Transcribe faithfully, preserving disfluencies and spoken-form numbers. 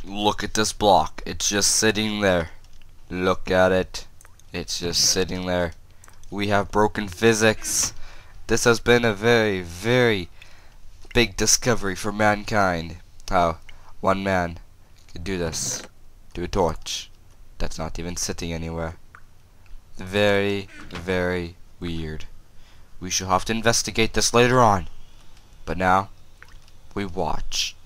Look at this block. It's just sitting there. Look at it. It's just sitting there. We have broken physics. This has been a very, very big discovery for mankind. How one man could do this to a torch that's not even sitting anywhere. Very, very weird. We shall have to investigate this later on. But now, we watch.